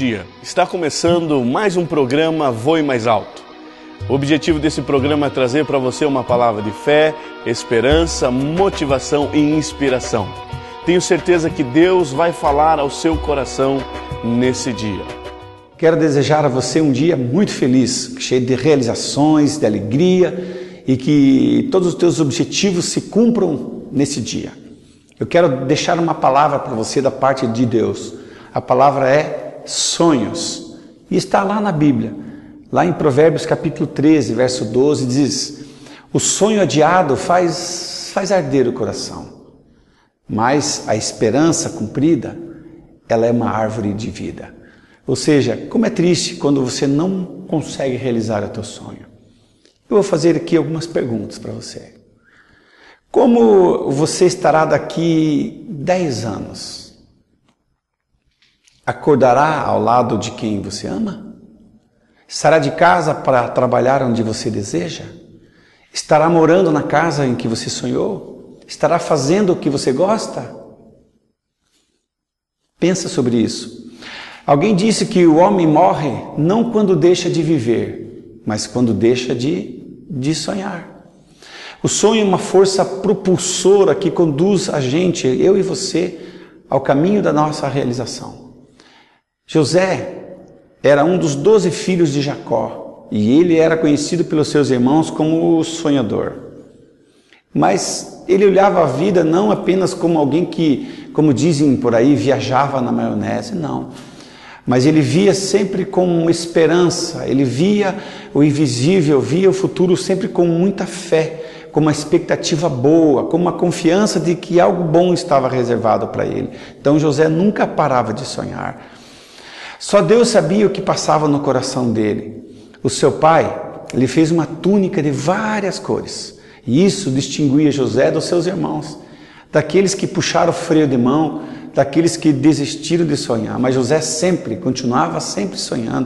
dia. Está começando mais um programa Voe Mais Alto. O objetivo desse programa é trazer para você uma palavra de fé, esperança, motivação e inspiração. Tenho certeza que Deus vai falar ao seu coração nesse dia. Quero desejar a você um dia muito feliz, cheio de realizações, de alegria e que todos os teus objetivos se cumpram nesse dia. Eu quero deixar uma palavra para você da parte de Deus. A palavra é sonhos e está lá na Bíblia. Lá em Provérbios capítulo 13, verso 12, diz: o sonho adiado faz arder o coração, mas a esperança cumprida, ela é uma árvore de vida. Ou seja, como é triste quando você não consegue realizar o teu sonho. Eu vou fazer aqui algumas perguntas para você. Como você estará daqui 10 anos? Acordará ao lado de quem você ama? Estará de casa para trabalhar onde você deseja? Estará morando na casa em que você sonhou? Estará fazendo o que você gosta? Pensa sobre isso. Alguém disse que o homem morre não quando deixa de viver, mas quando deixa de sonhar. O sonho é uma força propulsora que conduz a gente, eu e você, ao caminho da nossa realização. José era um dos 12 filhos de Jacó e ele era conhecido pelos seus irmãos como o sonhador. Mas ele olhava a vida não apenas como alguém que, como dizem por aí, viajava na maionese, não. Mas ele via sempre com esperança, ele via o invisível, via o futuro sempre com muita fé, com uma expectativa boa, com uma confiança de que algo bom estava reservado para ele. Então José nunca parava de sonhar. Só Deus sabia o que passava no coração dele. O seu pai, ele fez uma túnica de várias cores. E isso distinguia José dos seus irmãos, daqueles que puxaram o freio de mão, daqueles que desistiram de sonhar. Mas José continuava sempre sonhando,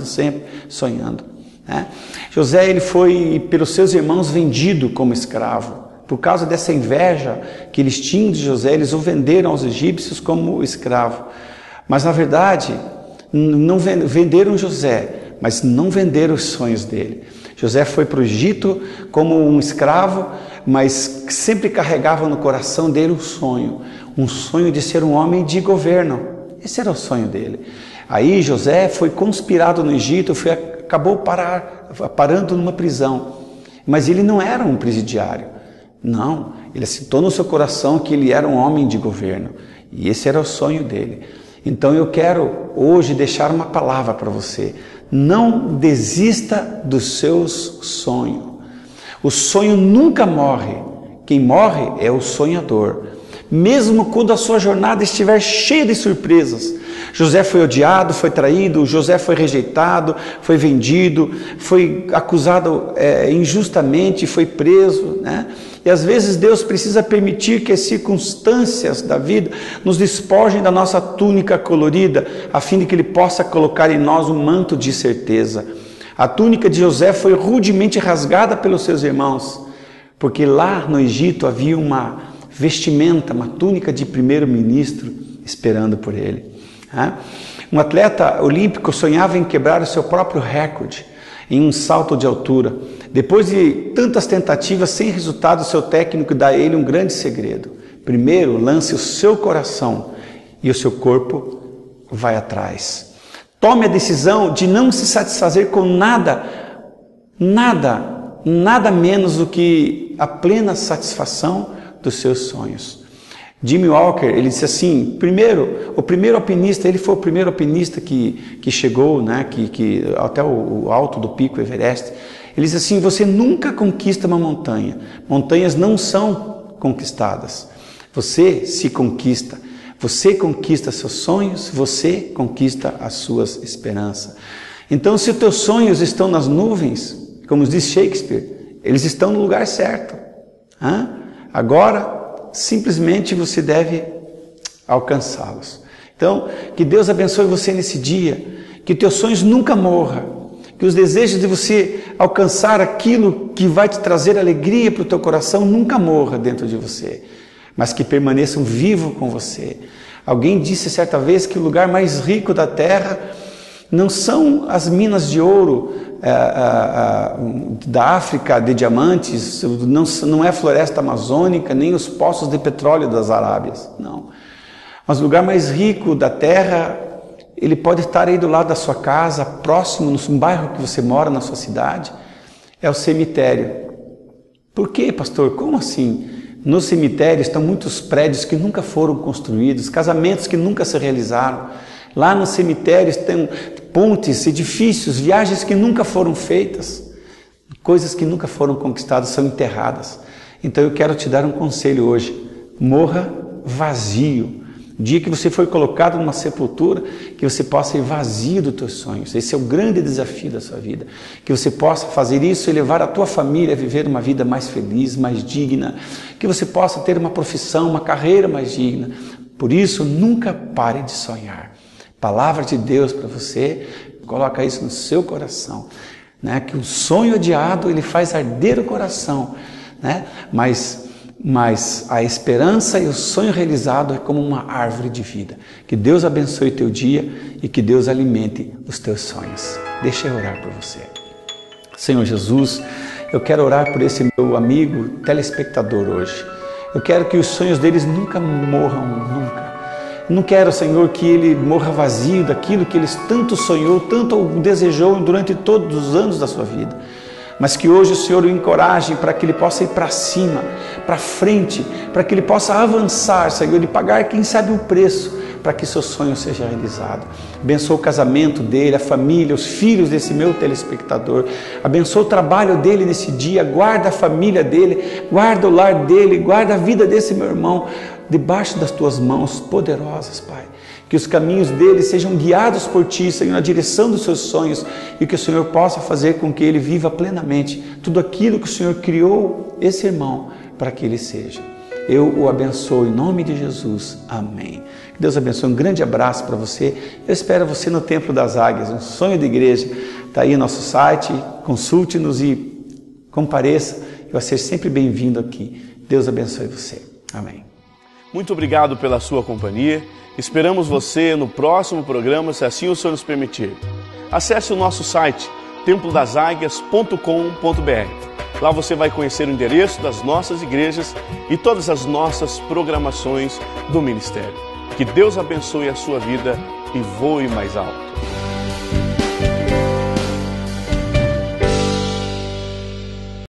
né? José, ele foi pelos seus irmãos vendido como escravo. Por causa dessa inveja que eles tinham de José, eles o venderam aos egípcios como escravo. Mas na verdade, não venderam José, mas não venderam os sonhos dele. José foi para o Egito como um escravo, mas sempre carregava no coração dele um sonho de ser um homem de governo. Esse era o sonho dele. Aí José foi conspirado no Egito, acabou parando numa prisão. Mas ele não era um presidiário. Não, ele assentou no seu coração que ele era um homem de governo. E esse era o sonho dele. Então eu quero hoje deixar uma palavra para você. Não desista dos seus sonhos. O sonho nunca morre. Quem morre é o sonhador. Mesmo quando a sua jornada estiver cheia de surpresas. José foi odiado, foi traído, José foi rejeitado, foi vendido, foi acusado injustamente, foi preso, né? E às vezes Deus precisa permitir que as circunstâncias da vida nos despojem da nossa túnica colorida, a fim de que Ele possa colocar em nós um manto de certeza. A túnica de José foi rudemente rasgada pelos seus irmãos, porque lá no Egito havia uma vestimenta, uma túnica de primeiro-ministro esperando por ele. Um atleta olímpico sonhava em quebrar o seu próprio recorde em um salto de altura. Depois de tantas tentativas sem resultado, seu técnico dá a ele um grande segredo. Primeiro, lance o seu coração e o seu corpo vai atrás. Tome a decisão de não se satisfazer com nada menos do que a plena satisfação dos seus sonhos. Jimmy Walker, ele disse assim, o primeiro alpinista, ele foi o primeiro alpinista que chegou, né, até o alto do pico Everest. Ele disse assim, você nunca conquista uma montanha. Montanhas não são conquistadas. Você se conquista. Você conquista seus sonhos, você conquista as suas esperanças. Então, se os teus sonhos estão nas nuvens, como diz Shakespeare, eles estão no lugar certo. Agora, simplesmente você deve alcançá-los. Então, que Deus abençoe você nesse dia, que teus sonhos nunca morram, que os desejos de você alcançar aquilo que vai te trazer alegria para o teu coração nunca morra dentro de você, mas que permaneçam vivos com você. Alguém disse certa vez que o lugar mais rico da terra Não são as minas de ouro da África de diamantes, não é a floresta amazônica, nem os poços de petróleo das Arábias, não. Mas o lugar mais rico da terra, ele pode estar aí do lado da sua casa, próximo, no bairro que você mora, na sua cidade, é o cemitério. Por quê, pastor? Como assim? No cemitério estão muitos prédios que nunca foram construídos, casamentos que nunca se realizaram. Lá no cemitério estão pontes, edifícios, viagens que nunca foram feitas, coisas que nunca foram conquistadas, são enterradas. Então eu quero te dar um conselho hoje: morra vazio. O dia que você foi colocado numa sepultura, que você possa ir vazio dos teus sonhos. Esse é o grande desafio da sua vida. Que você possa fazer isso e levar a tua família a viver uma vida mais feliz, mais digna. Que você possa ter uma profissão, uma carreira mais digna. Por isso, nunca pare de sonhar. Palavra de Deus para você, coloca isso no seu coração. Né? Que o sonho adiado, ele faz arder o coração. Né? Mas a esperança e o sonho realizado é como uma árvore de vida. Que Deus abençoe teu dia e que Deus alimente os teus sonhos. Deixa eu orar por você. Senhor Jesus, eu quero orar por esse meu amigo telespectador hoje. Eu quero que os sonhos deles nunca morram, nunca. Não quero, Senhor, que ele morra vazio daquilo que ele tanto sonhou, tanto desejou durante todos os anos da sua vida. Mas que hoje o Senhor o encoraje para que ele possa ir para cima, para frente, para que ele possa avançar, Senhor, e pagar, quem sabe, o preço para que seu sonho seja realizado. Abençoa o casamento dele, a família, os filhos desse meu telespectador. Abençoa o trabalho dele nesse dia, guarda a família dele, guarda o lar dele, guarda a vida desse meu irmão, debaixo das tuas mãos poderosas, Pai. Que os caminhos dele sejam guiados por Ti, Senhor, na direção dos seus sonhos, e que o Senhor possa fazer com que ele viva plenamente tudo aquilo que o Senhor criou esse irmão para que ele seja. Eu o abençoo em nome de Jesus. Amém. Que Deus abençoe. Um grande abraço para você. Eu espero você no Templo das Águias, um sonho de igreja. Está aí nosso site, consulte-nos e compareça. Eu vou ser sempre bem-vindo aqui. Deus abençoe você. Amém. Muito obrigado pela sua companhia. Esperamos você no próximo programa, se assim o Senhor nos permitir. Acesse o nosso site, templodaságuias.com.br. Lá você vai conhecer o endereço das nossas igrejas e todas as nossas programações do ministério. Que Deus abençoe a sua vida e voe mais alto.